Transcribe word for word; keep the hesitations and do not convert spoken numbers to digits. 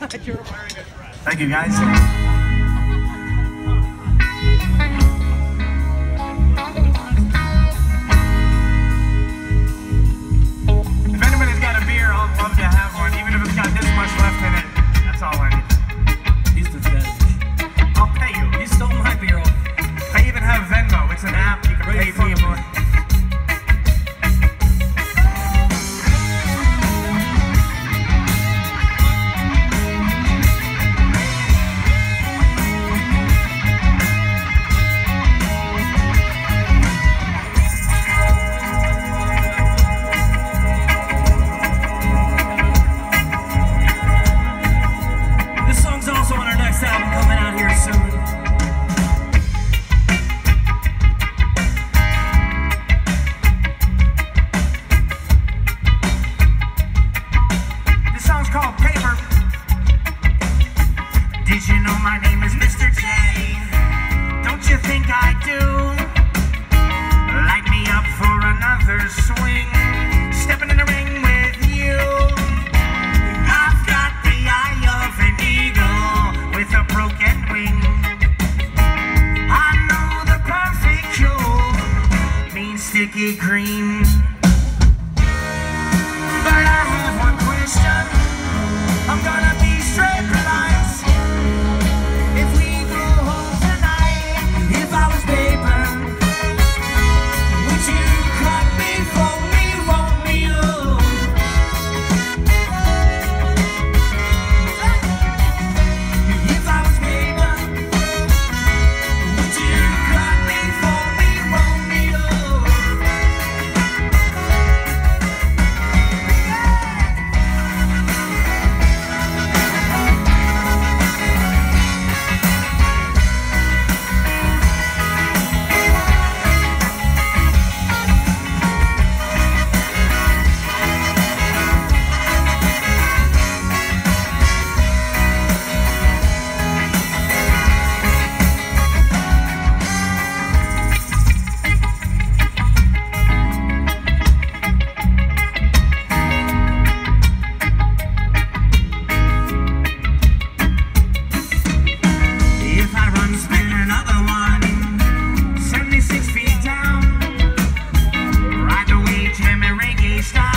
Thank you, guys. If anybody's got a beer, I'd love to have one, even if it's got this much left in it. That's all I need. He's pathetic. I'll pay you. You stole my beer. I even have Venmo. It's an app you can pay people. Did you know my name is Mister J? Don't you think I do? Light me up for another swing, stepping in the ring with you. I've got the eye of an eagle with a broken wing. I know the perfect cure means sticky green. But I have one question. I'm gonna be straight blind. Stop.